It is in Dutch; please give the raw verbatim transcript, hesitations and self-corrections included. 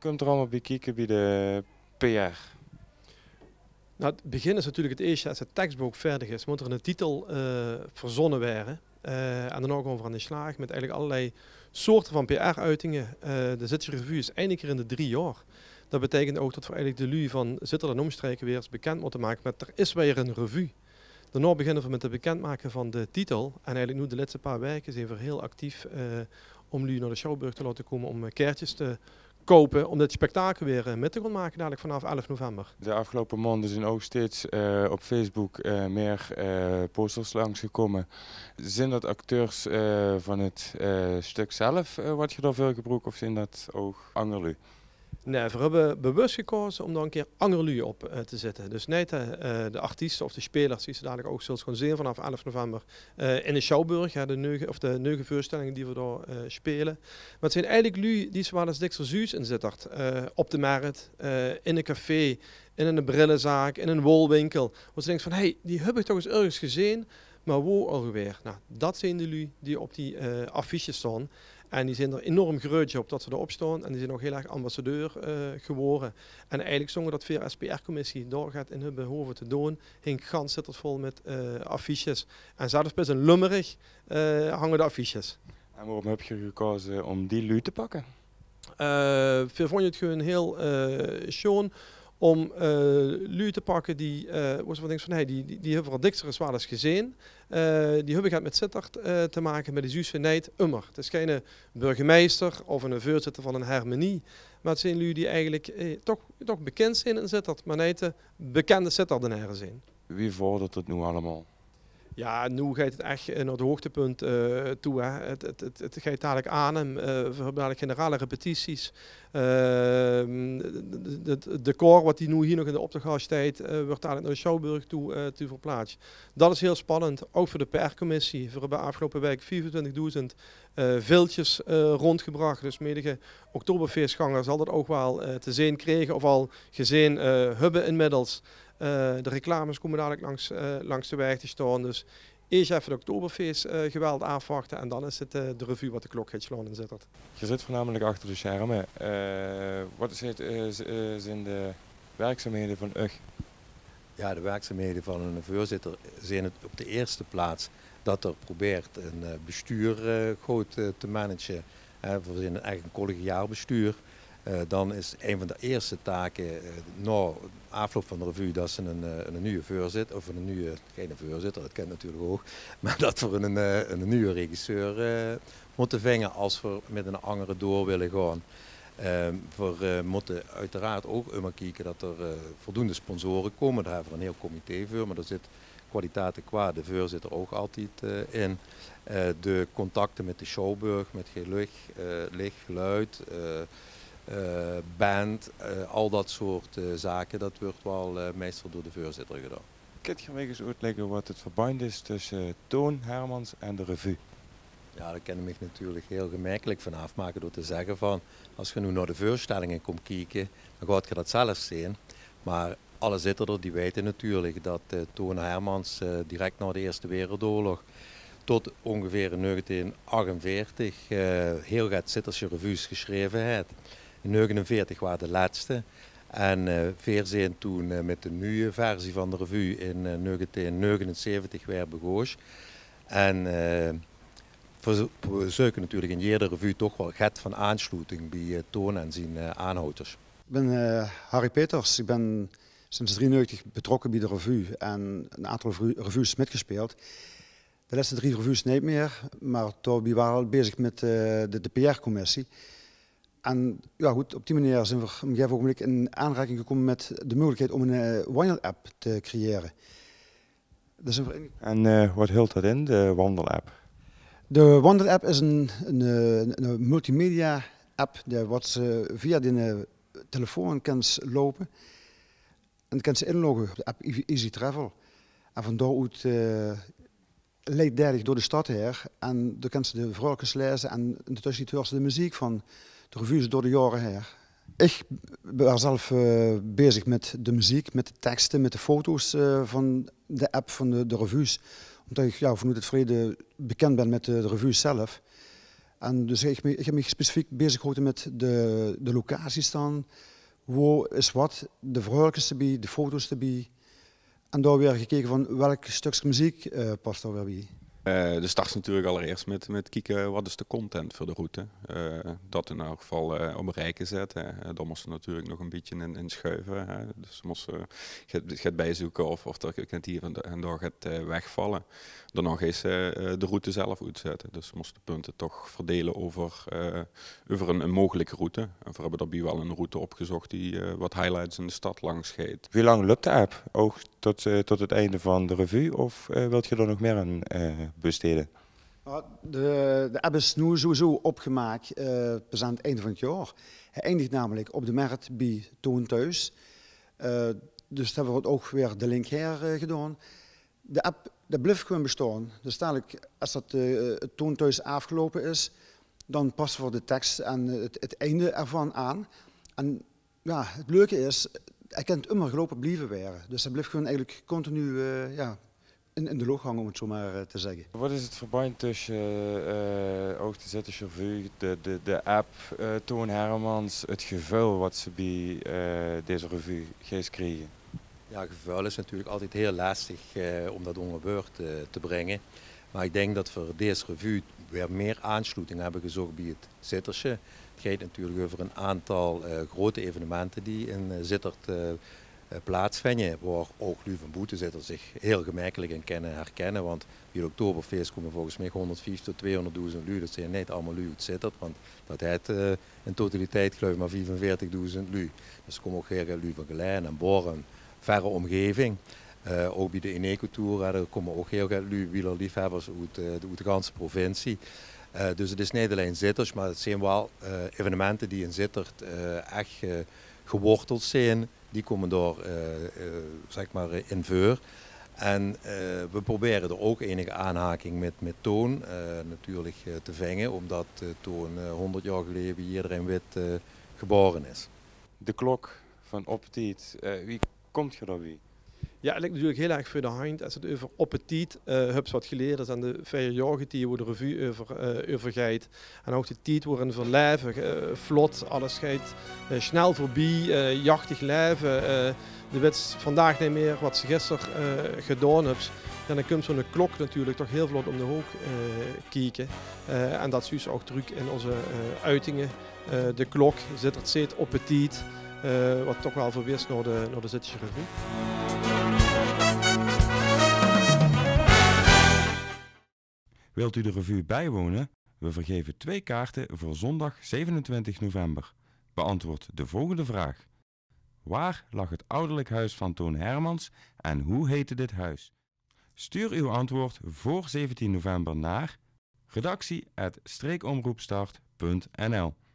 komt er allemaal bij kijken bij de P R? Nou, het begin is natuurlijk het eerste, als het tekstboek fertig is, moet er een titel uh, verzonnen worden. Uh, en dan ook over aan de slag met eigenlijk allerlei soorten van P R-uitingen. Uh, de Zitse Revue is één keer in de drie jaar. Dat betekent ook dat we eigenlijk de lui van Zitter en omstreken weer eens bekend moeten maken met er is weer een revue. Daarna beginnen we met het bekendmaken van de titel. En eigenlijk nu de laatste paar weken zijn we heel actief uh, om lui naar de Schouwburg te laten komen om uh, kaartjes te kopen. Om dit spektakel weer uh, mee te gaan maken dadelijk vanaf elf november. De afgelopen maanden zijn ook steeds uh, op Facebook uh, meer uh, posters langsgekomen. Zijn dat acteurs uh, van het uh, stuk zelf uh, wat je daar veel gebruikt of zijn dat ook angerlu? Nee, we hebben bewust gekozen om daar een keer angerlu op uh, te zetten. Dus niet uh, de artiesten of de spelers die ze dadelijk ook zullen gaan zien vanaf elf november uh, in de Schouwburg, ja, de neugen, of de neugen voorstellingen die we daar uh, spelen. Maar het zijn eigenlijk lui die zowel als dikster zuus in zitten. Uh, op de markt, uh, in een café, in een brillenzaak, in een wolwinkel. Want ze denken van, hé, hey, die heb ik toch eens ergens gezien, maar waar alweer? Nou, dat zijn de lui die op die uh, affiches staan. En die zijn er enorm gereutje op dat ze erop staan. En die zijn ook heel erg ambassadeur uh, geworden. En eigenlijk zongen dat via S P R-commissie doorgaat in hun behoeven te doen. Hing gans zit het vol met uh, affiches. En zelfs best een lummerig uh, hangen de affiches. En waarom heb je gekozen om die lui te pakken? Uh, we vonden het gewoon heel uh, schoon om uh, lui te pakken die, uh, was van, van hey, die, die, die hebben we dikster zwaar eens gezien. Uh, die hebben gaat met Sittard uh, te maken met de Zuidse Nijd Ummer. Het is geen burgemeester of een voorzitter van een harmonie. Maar het zijn lui die eigenlijk eh, toch, toch bekend zijn in Sittard, maar niet de bekende Sittardenaren zijn. Wie vordert het nu allemaal? Ja, nu gaat het echt naar het hoogtepunt uh, toe. Hè. Het, het, het, het gaat dadelijk aan. Uh, we hebben dadelijk generale repetities. Uh, het decor wat die nu hier nog in de optocht staat, uh, wordt dadelijk naar de Schouwburg toe, uh, toe verplaatst. Dat is heel spannend, ook voor de P R-commissie. We hebben afgelopen week vierentwintigduizend uh, viltjes uh, rondgebracht. Dus medige oktoberfeestgangers zal dat ook wel uh, te zien kregen of al gezien uh, hebben inmiddels. Uh, de reclames komen dadelijk langs, uh, langs de weg te staan. Dus eerst even het Oktoberfeest uh, geweld aanvachten en dan is het uh, de revue wat de klok gaat slaan in Sittard. Je zit voornamelijk achter de schermen. Uh, wat is het, uh, zijn de werkzaamheden van U G? Ja, de werkzaamheden van een voorzitter zijn het op de eerste plaats dat er probeert een uh, bestuur uh, goed uh, te managen. Uh, we zijn echt een collegiaal bestuur. Uh, dan is een van de eerste taken uh, na afloop van de revue dat ze een, uh, een nieuwe voorzitter, of een nieuwe, geen voorzitter, dat kent natuurlijk ook, maar dat we een, uh, een nieuwe regisseur uh, moeten vinden als we met een andere door willen gaan. Uh, we uh, moeten uiteraard ook immer kijken dat er uh, voldoende sponsoren komen, daar hebben we een heel comité voor, maar daar zit kwaliteiten qua de voorzitter ook altijd uh, in. Uh, de contacten met de Schouwburg, met geluid, uh, licht, geluid, uh, Uh, band, uh, al dat soort uh, zaken, dat wordt wel uh, meestal door de voorzitter gedaan. Kun je mij eens uitleggen wat het verband is tussen Toon Hermans en de revue? Ja, daar kan ik me natuurlijk heel gemakkelijk van afmaken door te zeggen van, als je nu naar de voorstellingen komt kijken, dan gaat je dat zelf zien. Maar alle zitters die weten natuurlijk dat uh, Toon Hermans uh, direct na de Eerste Wereldoorlog tot ongeveer negentien achtenveertig uh, heel wat Zitterse revues geschreven heeft. In negentien negenenveertig waren de laatste. En uh, veerzien toen uh, met de nieuwe versie van de revue in uh, negentien negenenzeventig weer begonnen. En uh, we zoeken natuurlijk in iedere revue toch wel get van aansluiting bij uh, Toon en zijn uh, aanhouders. Ik ben uh, Harry Peters. Ik ben sinds drieënnegentig betrokken bij de revue en een aantal revues metgespeeld. De laatste drie revues niet meer, maar toen waren we al bezig met uh, de, de P R-commissie. En ja, goed, op die manier zijn we op een gegeven ogenblik in aanraking gekomen met de mogelijkheid om een uh, wandel-app te creëren. Dus een... En uh, wat hield dat in, de wandel-app? De wandel-app is een, een, een, een multimedia-app die wat ze via de uh, telefoon kan lopen. En dan kan ze inloggen op de app Easy Travel. En van daaruit uh, leidt door de stad heen. En dan kan ze de vrolijkjes lezen en intussen hoort ze de muziek van de revues door de jaren heen. Ik ben zelf uh, bezig met de muziek, met de teksten, met de foto's uh, van de app van de, de revues. Omdat ik ja, vanuit het verleden bekend ben met de, de revues zelf. En dus ik, me, ik heb me specifiek bezig gehouden met de, de locaties dan. Waar is wat, de verhaaltjes erbij, de foto's erbij. En daar weer gekeken van welk stukje muziek uh, past daar weer bij. Uh, de start is natuurlijk allereerst met, met kijken wat is de content voor de route. Uh, dat in elk geval uh, op een rijke zetten. Uh, daar moesten we natuurlijk nog een beetje in, in schuiven. Hè. Dus we moesten uh, gaat bijzoeken of, of er kunt hier en daar gaat uh, wegvallen. Daarna ga je uh, de route zelf uitzetten. Dus we moesten de punten toch verdelen over, uh, over een, een mogelijke route. En we hebben daarbij wel een route opgezocht die uh, wat highlights in de stad langs gaat. Hoe lang loopt de app? Ook tot, uh, tot het einde van de revue? Of uh, wilt je er nog meer aan uh, besteden? De, de app is nu sowieso opgemaakt uh, pas aan het einde van het jaar. Hij eindigt namelijk op de markt bij Toon Thuis. Uh, dus hebben we ook weer de link her uh, gedaan. De app dat blijft gewoon bestaan. Dus dadelijk, als dat, uh, het Toon Thuis afgelopen is, dan passen we de tekst en het, het einde ervan aan. En ja, het leuke is, hij kan het immer gelopen blijven waren. Dus hij blijft gewoon eigenlijk continu uh, ja, in, in de loog hangen, om het zo maar uh, te zeggen. Wat is het verband tussen uh, ook de Zitters Revue, de, de, de app, uh, Toon Hermans, het gevuil wat ze bij uh, deze revue geest kregen? Ja, gevuil is natuurlijk altijd heel lastig uh, om dat onder woord uh, te brengen. Maar ik denk dat we voor deze revue weer meer aansluiting hebben gezocht bij het Zittersje. Het gaat natuurlijk over een aantal uh, grote evenementen die in uh, Zittert uh, uh, plaatsvinden. Waar ook Lu van Boetenzitter zich heel gemakkelijk in kunnen herkennen. Want bij het Oktoberfeest komen volgens mij honderdvijftig tot tweehonderdduizend Lu. Dat zijn niet allemaal Lu uit Zittert. Want dat heeft uh, in totaliteit geloof ik maar vijfenveertigduizend Lu. Dus er komen ook heel veel Lu van Gelijn en Borren. Verre omgeving. Uh, ook bij de Eneco-tour, daar komen ook heel veel wielerliefhebbers uit, uh, uit de ganse provincie. Uh, dus het is niet alleen Zitters, maar het zijn wel uh, evenementen die in Zittert uh, echt uh, geworteld zijn. Die komen daar uh, uh, zeg maar in voor. En uh, we proberen er ook enige aanhaking met, met Toon uh, natuurlijk uh, te vangen, omdat uh, Toon uh, honderd jaar geleden hier in Wit uh, geboren is. De klok van Optiet, uh, wie komt je daarbij? Ja, het ligt natuurlijk heel erg voor de hand als het over Optiet uh, hebt wat geleerd is aan de vier jaar die we de revue over, uh, over gaat. En ook de tijd worden verleven, uh, vlot, alles gaat uh, snel voorbij, uh, jachtig leven. Uh, de wet vandaag niet meer wat ze gisteren uh, gedaan hebben. Ja, dan komt zo'n klok natuurlijk toch heel vlot om de hoek uh, kijken. Uh, en dat is dus ook druk in onze uh, uitingen. Uh, de klok zit er steeds op het tijd. Uh, wat toch wel verwees naar de, naar de Zittersche Revue. Wilt u de revue bijwonen? We vergeven twee kaarten voor zondag zevenentwintig november. Beantwoord de volgende vraag. Waar lag het ouderlijk huis van Toon Hermans en hoe heette dit huis? Stuur uw antwoord voor zeventien november naar redactie apenstaartje streekomroepstart punt n l.